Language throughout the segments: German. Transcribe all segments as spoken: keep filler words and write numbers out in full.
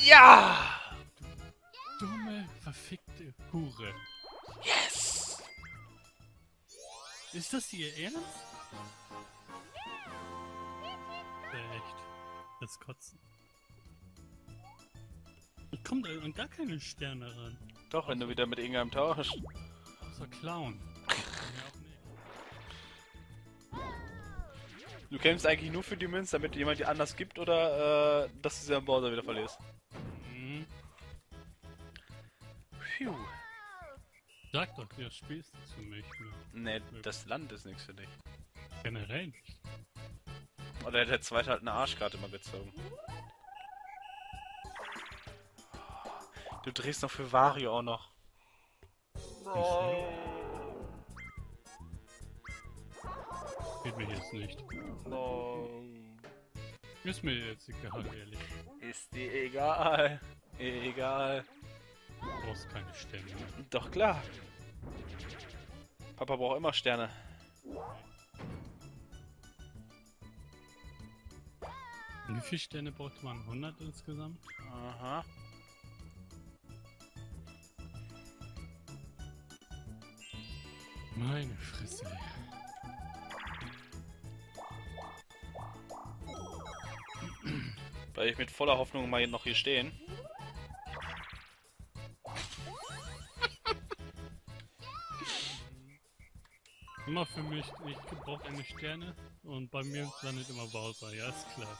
Ja! Du dumme, verfickte Hure. Yes! Ist das ihr Ernst? Äh, echt. Das Kotzen. Ich komm da an gar keine Sterne ran. Doch, wenn du wieder mit irgendeinem tauschst. Außer Clown. Ja, auch nicht. Du kämpfst eigentlich nur für die Münze, damit jemand die anders gibt oder äh, dass du sie am Bowser wieder verlierst. Mhm. Phew. Sag doch, das spielst du für mich. Ne? Ne, das Land ist nichts für dich. Generell nicht. Oder hätte der zweite halt eine Arschkarte mal gezogen. Du drehst noch für Wario auch noch. Oh. Geht mir jetzt nicht. No. Ist mir jetzt egal, ehrlich. Ist dir egal. Egal. Du brauchst keine Sterne mehr. Doch klar. Papa braucht immer Sterne. Wie viele Sterne braucht man? hundert insgesamt? Aha. Meine Fresse. Weil ich mit voller Hoffnung mal noch hier stehen. Immer für mich, ich brauche eine Sterne und bei mir landet immer Bowser, ja ist klar.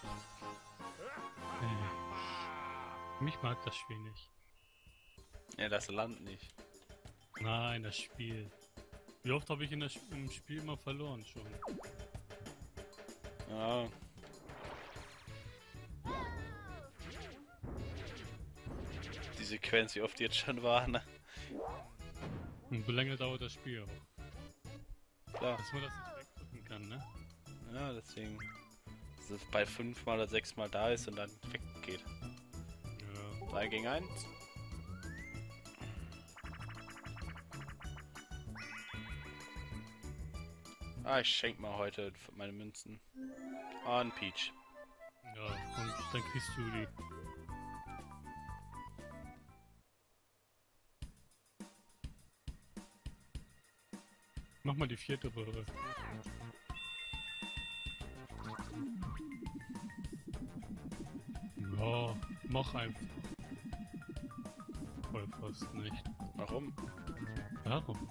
Äh, mich mag das Spiel nicht. Ja, das Land nicht. Nein, das Spiel. Wie oft habe ich in das, im Spiel immer verloren schon? Ja. Die Sequenz, wie oft die jetzt schon war, ne? Und wie lange dauert das Spiel auch? Klar. Dass man das nicht wegdrücken kann, ne? Ja, deswegen. Dass es bei fünfmal oder sechsmal da ist und dann weggeht. Ja. drei gegen eins. Ah, ich schenk mal heute meine Münzen. An Peach. Ja, und dann kriegst du die. Mach mal die vierte Röhre. Ja, mach einfach. Voll fast nicht. Warum? Warum?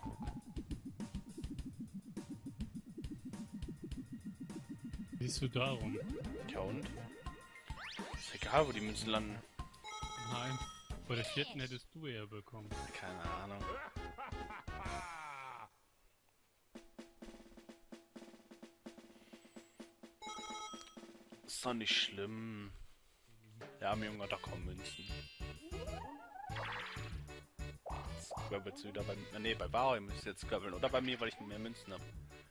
Siehst du darum? Ja und? Ist egal, wo die Münzen landen. Nein. Bei der vierten hättest du eher bekommen. Keine Ahnung. Ist doch nicht schlimm. Ja, mir Junge, da kommen Münzen. Jetzt grabbelst du wieder bei mir. Ne, bei Wario müsst ihr jetzt grabbeln. Oder bei mir, weil ich mehr Münzen habe.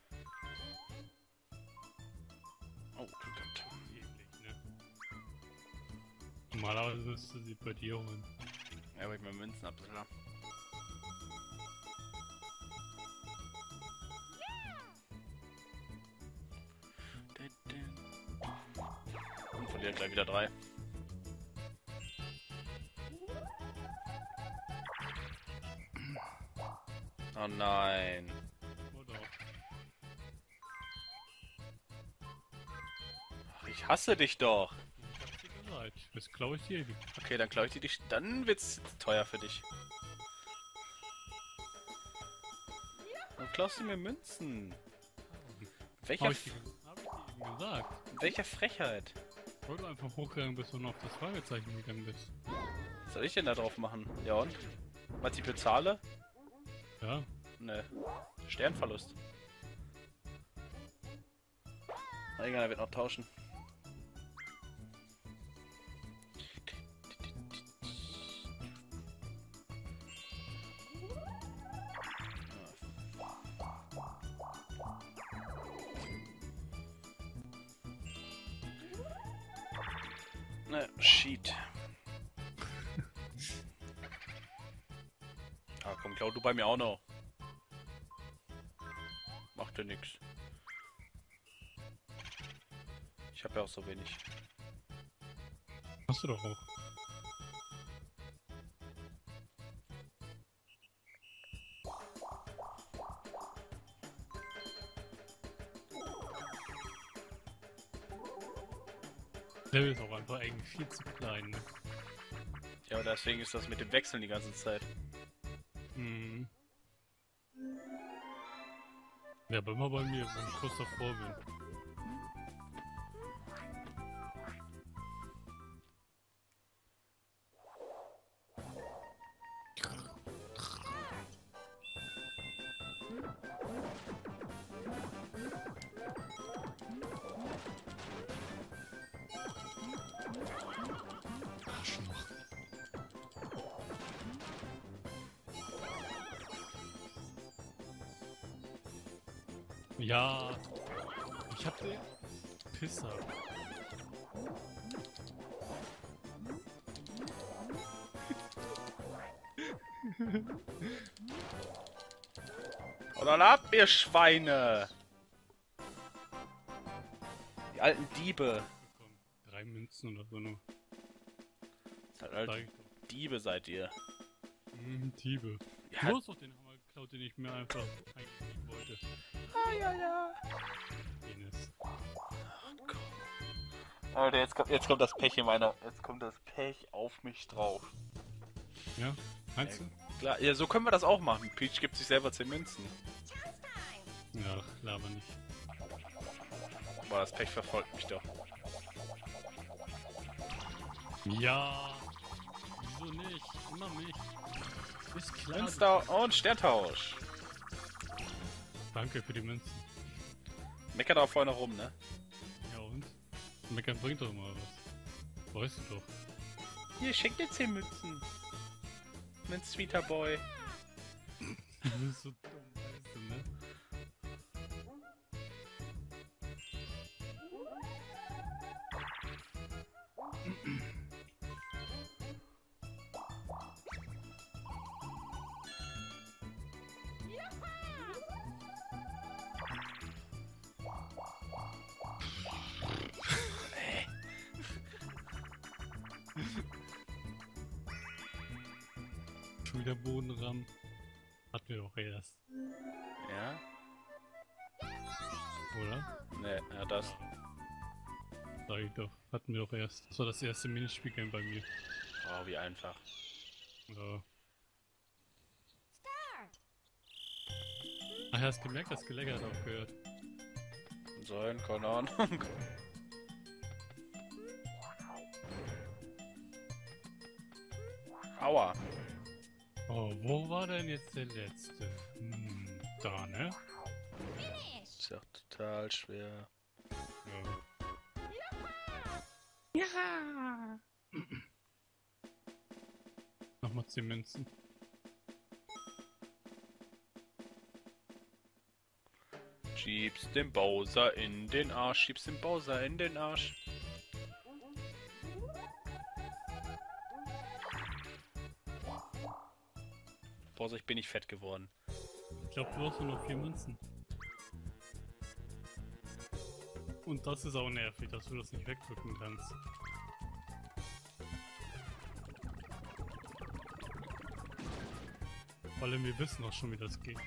Oh, Glück gehabt. Eklig, ne? Normalerweise müsste sie bei dir holen. Ja, weil ich mehr Münzen habe, klar. Und verlieren gleich wieder drei. Oh nein. Oder? Ach, ich hasse dich doch. Ich hab dir gesagt. Jetzt klaue ich dir die. Okay, dann klaue ich dir die. Dann wird's teuer für dich. Dann klaust du mir Münzen. Welcher, Hab ich dir hab ich dir eben gesagt. welcher Frechheit? Weil du einfach hochgegangen bist und auf das Fragezeichen gegangen bist. Was soll ich denn da drauf machen? Ja und? Was ich bezahle? Ja. Ne. Sternverlust. Na, irgendeiner wird noch tauschen. Ne, Sheet. Ah, komm, klau du bei mir auch noch. Macht ja nix. Ich habe ja auch so wenig. Hast du doch auch. Level ist auch einfach eigentlich viel zu klein, ne? Ja, aber deswegen ist das mit dem Wechseln die ganze Zeit. Mhm. Ja, aber immer bei mir, wenn ich kurz davor bin. Arschloch. Ja, ich hab den Pisser. Oder ab, ihr Schweine! Die alten Diebe. Bekommen. Drei Münzen oder so nur. Das halt alte Sag ich doch. Diebe seid ihr. Mhm, Diebe. Ja. Du hast doch den Hammer geklaut, den ich mir einfach eigentlich nicht wollte. Ah, ja, ja. Penis. Alter, jetzt kommt, jetzt kommt das Pech in meiner. Jetzt kommt das Pech auf mich drauf. Ja? Meinst du? Klar, ja, so können wir das auch machen. Peach gibt sich selber zehn Münzen. Ja, laber nicht. Aber das Pech verfolgt mich doch. Ja! Wieso nicht? Immer mich. Ist klar. Münster und Sterntausch. Danke für die Münzen. Meckert auch vorne rum, ne? Ja und? Meckern bringt doch immer was. Weißt du doch. Hier, schenk dir zehn Münzen. Mein sweeter Boy. Du bist so dumm, weißt du, ne? Schon wieder Bodenramm. Hatten wir doch erst, Ja? oder? Ne, ja, das. Sag ich doch. Hatten wir doch erst. Das war das erste Minispielgame bei mir. Oh, wie einfach. Ja. Ach, hast gemerkt, das Gelegger hat aufgehört. Sollen, keine Ahnung. Aua. Oh, wo war denn jetzt der letzte? Hm, da, ne? Ist ja total schwer. Ja. Ja! Nochmal zehn Münzen. Schiebst den Bowser in den Arsch, schiebst den Bowser in den Arsch. Bowser, ich bin nicht fett geworden. Ich glaube, du hast nur noch vier Münzen. Und das ist auch nervig, dass du das nicht wegdrücken kannst. Vor allem wir wissen auch schon, wie das geht.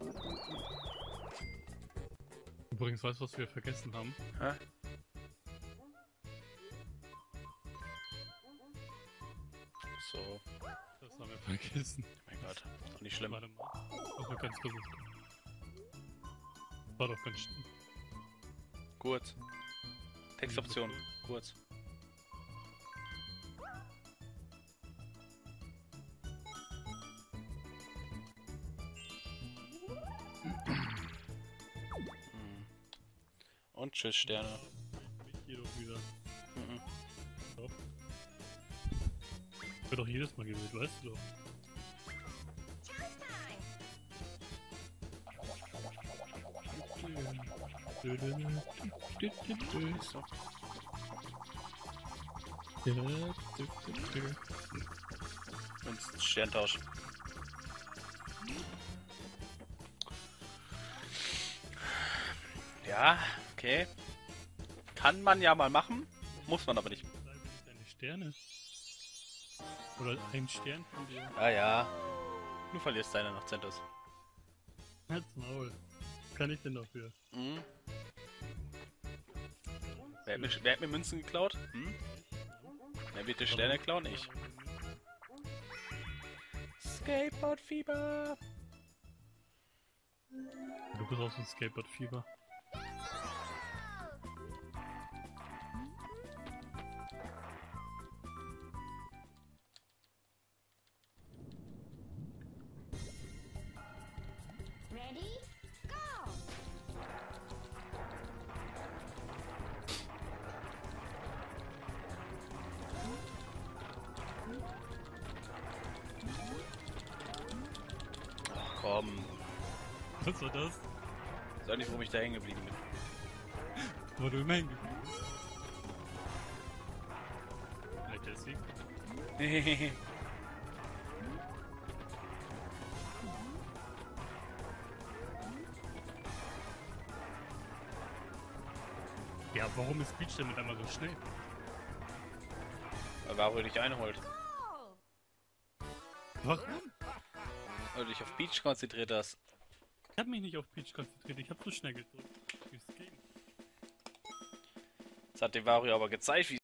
Übrigens, weißt du, was wir vergessen haben? Hä? So. Das haben wir vergessen. Oh mein Gott, doch nicht schlimm. Warte mal. Das war ganz versucht. War doch ganz schlimm. Kurz. Textoption. Kurz. Hm. Und tschüss, Sterne. Nicht hier doch wieder. Mhm. Doch. Wird doch jedes Mal gewählt, weißt du doch. So. Und Sterntausch. Ja, okay. Kann man ja mal machen, muss man aber nicht. Deine Sterne. Oder ein Stern von dir. Ah ja. Du verlierst deine nach Centus. Halt's Maul. Was kann ich denn dafür? Mhm. Wer hat mir, wer hat mir Münzen geklaut? Hm? Wer wird die Sterne klauen? Ich. Skateboard-Fieber! Du bist auch so ein Skateboard-Fieber. Ready? Go! Ach komm. Was war das? Ich weiß nicht, warum ich da hängen geblieben bin. Wo du immer hingeblieben? Vielleicht der Sieg? Ja, warum ist Peach denn mit einmal so schnell? Weil Wario dich einholt. Go! Warum? Weil du dich auf Peach konzentriert hast. Ich hab mich nicht auf Peach konzentriert, ich hab so schnell gedrückt. Wie es ging. Das hat dem Wario aber gezeigt, wie